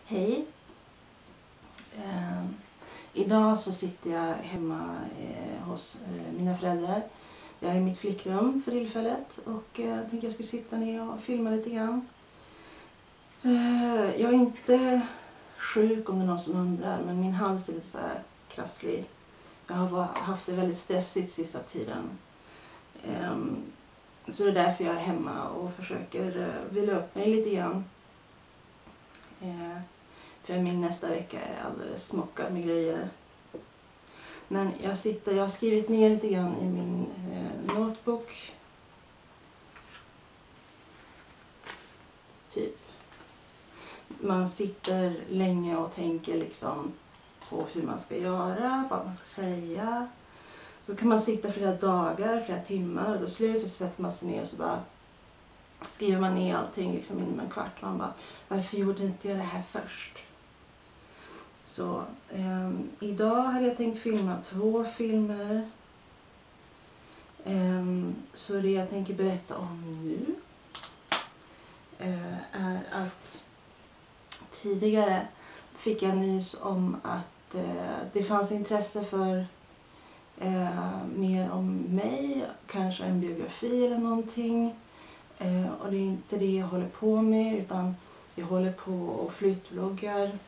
Hej. Idag så sitter jag hemma hos mina föräldrar. Jag är i mitt flickrum för tillfället och jag tänkte jag skulle sitta ner och filma lite grann. Jag är inte sjuk om det är någon som undrar, men min hals är lite så här krasslig. Jag har haft det väldigt stressigt sista tiden. Så det är därför jag är hemma och försöker vila upp mig lite grann. För min nästa vecka är alldeles smockad med grejer. Men jag har skrivit ner lite grann i min notebook. Typ. Man sitter länge och tänker liksom på hur man ska göra, vad man ska säga. Så kan man sitta flera dagar, flera timmar och då slut så sätter man sig ner och så bara skriver man ner allting liksom inom en kvart. Man bara, varför gjorde inte jag det här först? Så idag hade jag tänkt filma 2 filmer. Så det jag tänker berätta om nu är att tidigare fick jag nys om att det fanns intresse för mer om mig, kanske en biografi eller någonting. Och det är inte det jag håller på med, utan jag håller på och flyttvloggar.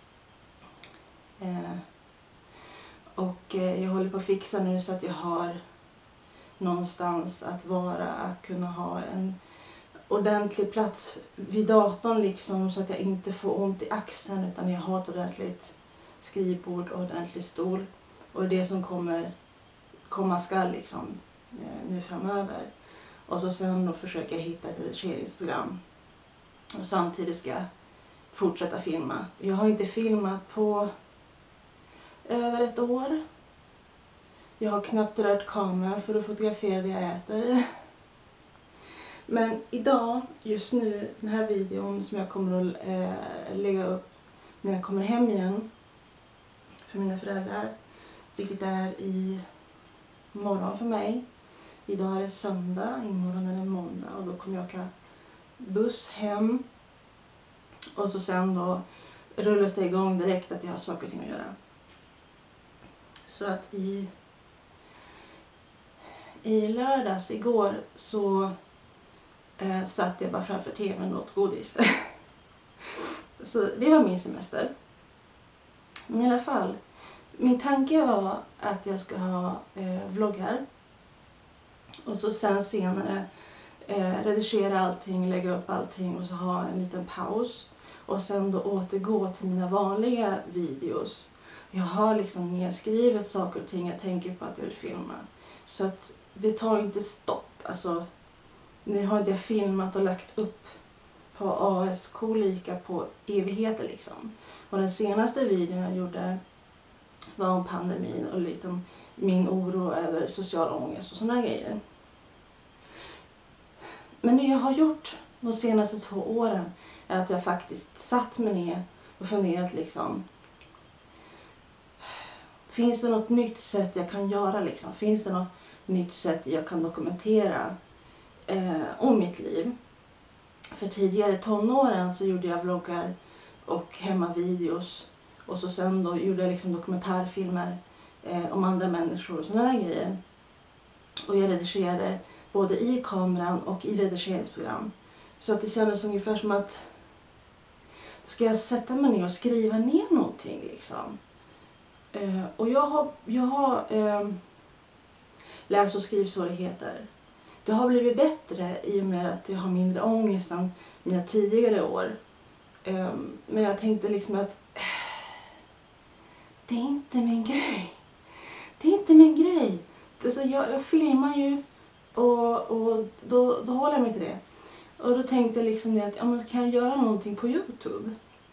Och jag håller på att fixa nu så att jag har någonstans att vara, att kunna ha en ordentlig plats vid datorn liksom, så att jag inte får ont i axeln utan jag har ett ordentligt skrivbord och ordentlig stol. Och det som komma skall liksom nu framöver. Och så sen då försöka hitta ett redigeringsprogram. Och samtidigt ska jag fortsätta filma. Jag har inte filmat på över 1 år. Jag har knappt rört kameran för att fotografera det jag äter. Men idag, just nu, den här videon som jag kommer att lägga upp när jag kommer hem igen för mina föräldrar. Vilket är i morgon för mig. Idag är det söndag, imorgon är det måndag och då kommer jag åka buss hem. Och så sen då rullas det igång direkt att jag har saker och ting att göra. Så att i lördags igår så satt jag bara framför tvn och åt godis. Så det var min semester. Men i alla fall, min tanke var att jag ska ha vloggar. Och så sen senare redigera allting, lägga upp allting och så ha en liten paus. Och sen då återgå till mina vanliga videos. Jag har liksom nedskrivet saker och ting jag tänker på att jag vill filma. Så att det tar inte stopp. Alltså, nu har jag filmat och lagt upp på ASK lika på evigheter liksom. Och den senaste videon jag gjorde var om pandemin och liksom min oro över social ångest och sådana grejer. Men det jag har gjort de senaste 2 åren är att jag faktiskt satt mig ner och funderat liksom. Finns det något nytt sätt jag kan göra liksom? Finns det något nytt sätt jag kan dokumentera om mitt liv? För tidigare tonåren så gjorde jag vloggar och hemmavideos. Och så sen då gjorde jag liksom dokumentärfilmer om andra människor och sådana grejer. Och jag redigerade både i kameran och i redigeringsprogram. Så att det kändes ungefär som att ska jag sätta mig ner och skriva ner någonting liksom. Och jag har läs- och skrivsvårigheter. Det har blivit bättre i och med att jag har mindre ångest än mina tidigare år. Men jag tänkte liksom att det är inte min grej. Det är inte min grej. Alltså jag filmar ju och då håller jag mig till det. Och då tänkte jag liksom att ja, men kan jag göra någonting på YouTube?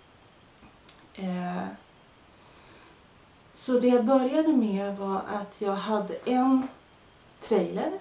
Så det jag började med var att jag hade en trailer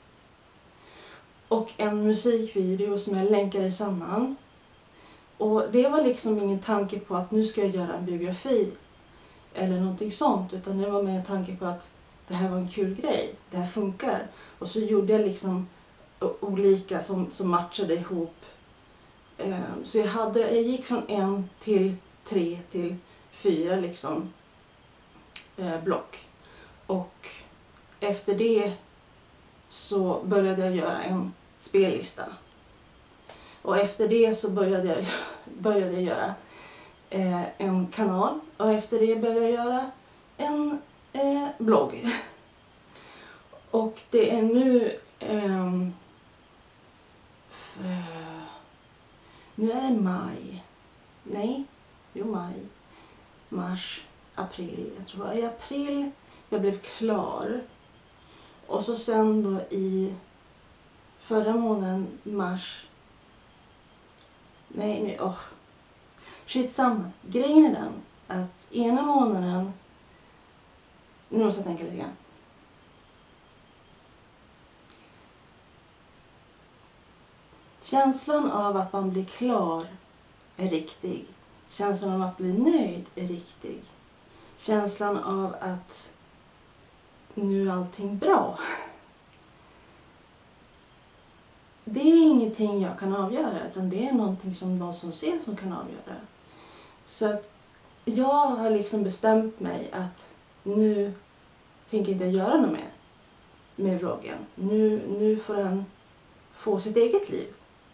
och en musikvideo som jag länkade samman. Och det var liksom ingen tanke på att nu ska jag göra en biografi eller någonting sånt, utan det var mer en tanke på att det här var en kul grej, det här funkar. Och så gjorde jag liksom olika som matchade ihop. Så jag gick från 1 till 3 till 4 liksom block. Och efter det så började jag göra en spellista. Och efter det så började jag göra en kanal. Och efter det började jag göra en blogg. Och det är nu nu är det maj. Nej, maj. Mars, april. Jag tror det var i april jag blev klar. Och så sen då i förra månaden, mars. Nej. Skitsamma. Grejen är den att ena månaden. Nu måste jag tänka lite grann. Känslan av att man blir klar är riktig. Känslan av att bli nöjd är riktig. Känslan av att nu är allting bra. Det är ingenting jag kan avgöra, utan det är någonting som de som ser som kan avgöra. Så att jag har liksom bestämt mig att nu tänker inte jag göra något mer med vloggen. Nu får den få sitt eget liv.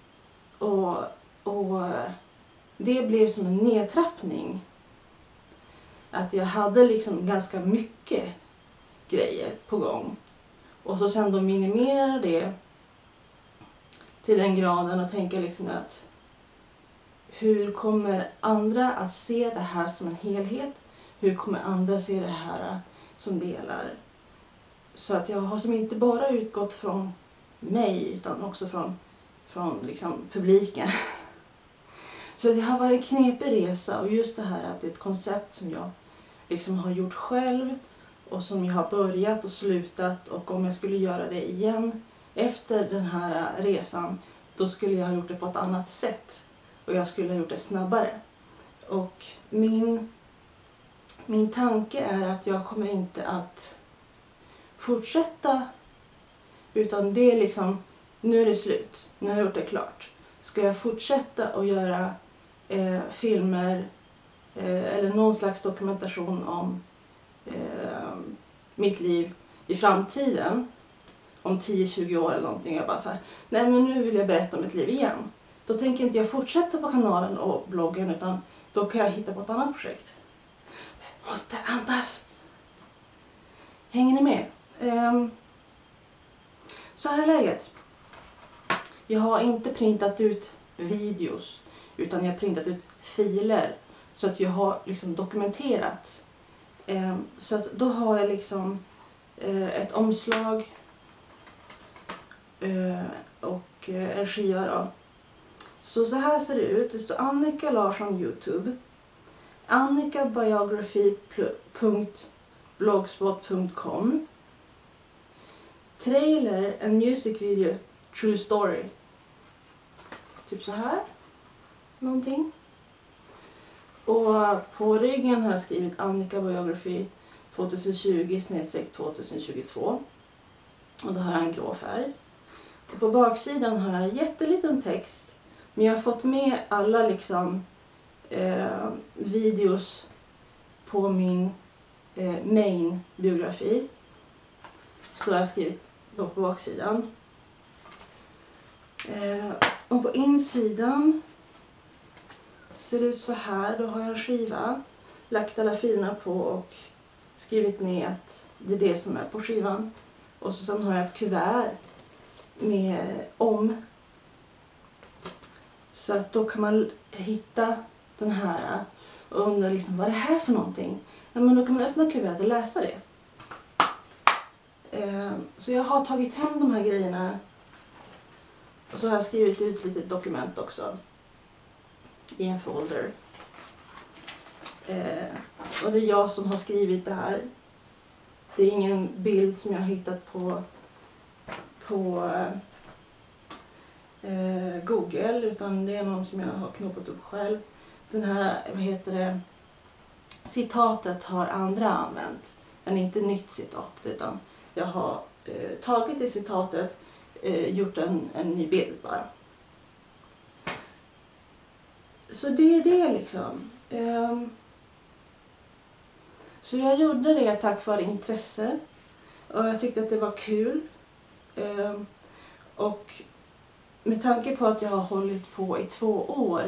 Och det blev som en nedtrappning. Att jag hade liksom ganska mycket grejer på gång. Och så sen då minimera det till den graden och tänka liksom att hur kommer andra att se det här som en helhet? Hur kommer andra se det här som delar? Så att jag har som inte bara utgått från mig utan också från liksom publiken. Så det har varit en knepig resa, och just det här att det är ett koncept som jag liksom har gjort själv och som jag har börjat och slutat, och om jag skulle göra det igen efter den här resan då skulle jag ha gjort det på ett annat sätt och jag skulle ha gjort det snabbare. Och min tanke är att jag kommer inte att fortsätta, utan det är liksom, nu är det slut, nu har jag gjort det klart. Ska jag fortsätta att göra filmer eller någon slags dokumentation om mitt liv i framtiden, om 10-20 år eller någonting, jag bara så här, nej men nu vill jag berätta om mitt liv igen. Då tänker inte jag fortsätta på kanalen och bloggen, utan då kan jag hitta på ett annat projekt. Måste andas. Hänger ni med? Så här är läget. Jag har inte printat ut videos, utan jag har printat ut filer så att jag har liksom dokumenterat. Så att då har jag liksom ett omslag och en skiva då. Så här ser det ut. Det står Annika Larsson YouTube. annikabiography.blogspot.com. Trailer and music video True Story. Typ så här. Någonting. Och på ryggen har jag skrivit Annika Biography 2020/2022. Och då har jag en grå färg. Och på baksidan har jag jätteliten text. Men jag har fått med alla liksom videos på min main biografi. Så har jag skrivit då på baksidan. Och på insidan ser det ut så här. Då har jag en skiva, lagt alla filerna på och skrivit ner att det är det som är på skivan. Och så sen har jag ett kuvert med om. Så att då kan man hitta den här och undra liksom, vad är det här för någonting? Ja, men då kan man öppna kuvertet och läsa det. Så jag har tagit hem de här grejerna. Och så har jag skrivit ut ett litet dokument också. I en folder. Och det är jag som har skrivit det här. Det är ingen bild som jag har hittat på Google, utan det är någon som jag har knoppat upp själv. Den här, citatet har andra använt. Men inte nytt citat, utan jag har tagit det citatet, gjort en ny bild bara. Så det är det liksom. Så jag gjorde det tack vare intresse. Och jag tyckte att det var kul. Och med tanke på att jag har hållit på i 2 år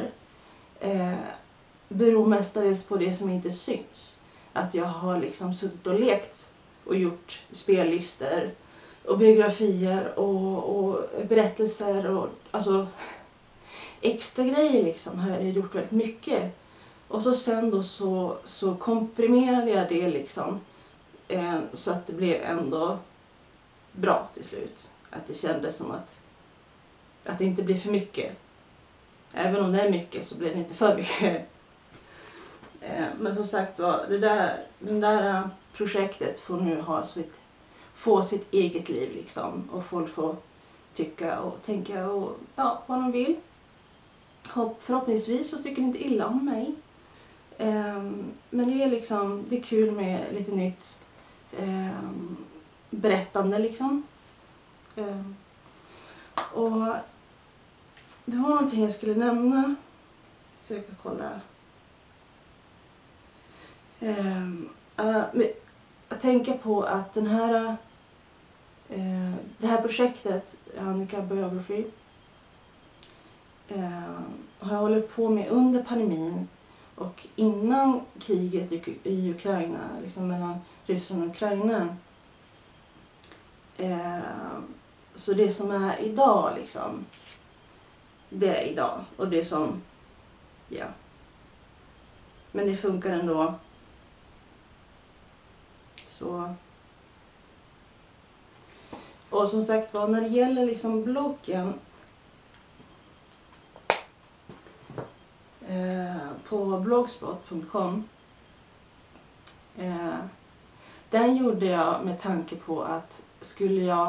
beror mestadels på det som inte syns. Att jag har liksom suttit och lekt och gjort spellistor och biografier och berättelser och alltså extra grejer liksom har jag gjort väldigt mycket. Och så sen då så komprimerade jag det liksom så att det blev ändå bra till slut. Att det kändes som att det inte blir för mycket. Även om det är mycket så blir det inte för mycket. Men som sagt var, det där projektet får nu få sitt eget liv liksom. Och folk får tycka och tänka och ja, vad de vill. Förhoppningsvis så tycker ni inte illa om mig. Men det är liksom, det är kul med lite nytt berättande liksom. Och det var någonting jag skulle nämna. Så jag kan kolla. Jag tänker på att det här projektet, Annika Biography, har jag hållit på med under pandemin och innan kriget i Ukraina, liksom mellan Ryssland och Ukraina. Så det som är idag liksom, det är idag. Och det som, ja. Men det funkar ändå. Så. Och som sagt var, när det gäller liksom bloggen på blogspot.com, den gjorde jag med tanke på att skulle jag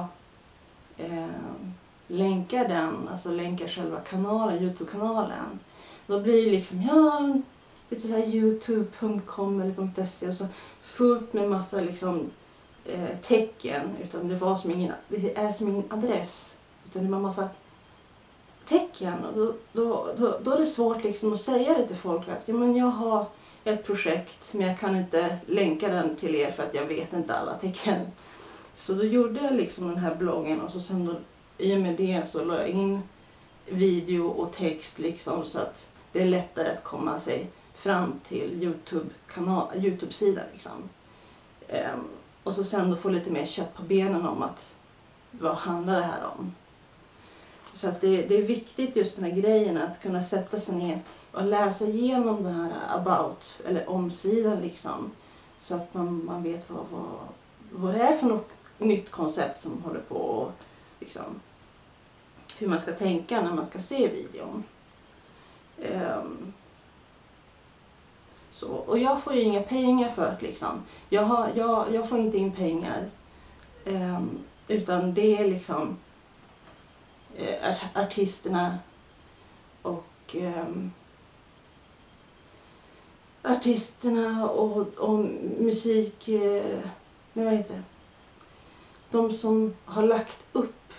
länka den, alltså länka själva kanalen, Youtube-kanalen, då blir det liksom, ja, lite så här youtube.com eller .se och så fullt med massa liksom tecken, utan det är som ingen adress, utan det var massa tecken, och då är det svårt liksom att säga det till folk att ja, men jag har ett projekt men jag kan inte länka den till er för att jag vet inte alla tecken. Så då gjorde jag liksom den här bloggen och så sen då, i och med det så la jag in video och text liksom så att det är lättare att komma sig fram till Youtube-sidan liksom. Och så sen då få lite mer kött på benen om att vad handlar det här om. Så att det är viktigt just den här grejen att kunna sätta sig ner och läsa igenom den här about eller omsidan liksom. Så att man vet vad det är för något nytt koncept som håller på och liksom hur man ska tänka när man ska se videon. Så, och jag får ju inga pengar för det liksom. Jag får inte in pengar. Utan det är liksom artisterna och musik, nej vad heter det? De som har lagt upp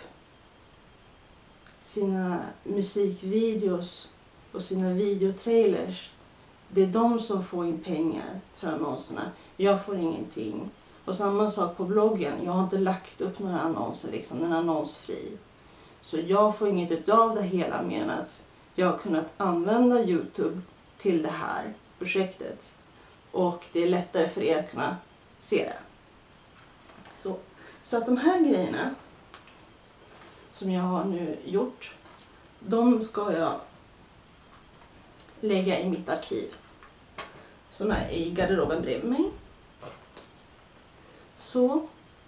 sina musikvideos och sina videotrailers, det är de som får in pengar för annonserna. Jag får ingenting. Och samma sak på bloggen. Jag har inte lagt upp några annonser liksom, den är annonsfri. Så jag får inget utav det hela mer än att jag har kunnat använda Youtube till det här projektet. Och det är lättare för er att kunna se det. Så att de här grejerna som jag har nu gjort, de ska jag lägga i mitt arkiv som är i garderoben bredvid mig. Så.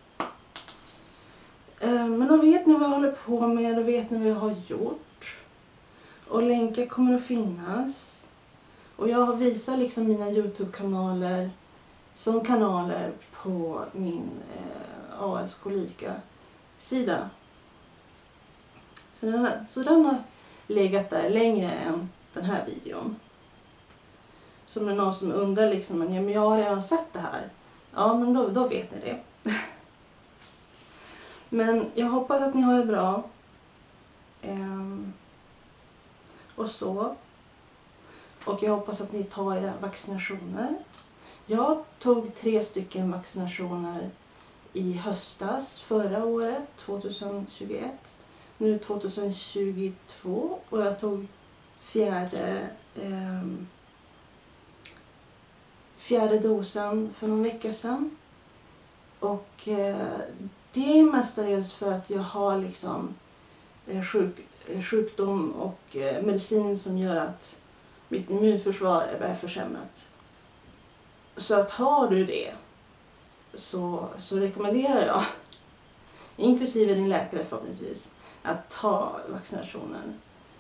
Men då vet ni vad jag håller på med, då vet ni vad jag har gjort. Och länkar kommer att finnas. Och jag har visat liksom mina Youtube-kanaler som kanaler på min AS Kolika-sida. Så den har legat där längre än den här videon. Så är någon som undrar liksom, men jag har redan sett det här. Ja, men då vet ni det. Men jag hoppas att ni har det bra. Och så. Och jag hoppas att ni tar era vaccinationer. Jag tog 3 stycken vaccinationer i höstas, förra året, 2021. Nu 2022. Och jag tog fjärde dosen för någon vecka sedan. Och det är mestadels för att jag har liksom sjukdom och medicin som gör att mitt immunförsvar är försämrat. Så att har du det så rekommenderar jag, inklusive din läkare förhoppningsvis, att ta vaccinationen.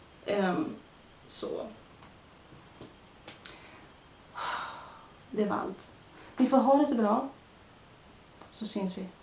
Så. Det var allt. Ni får ha det så bra. Så syns vi.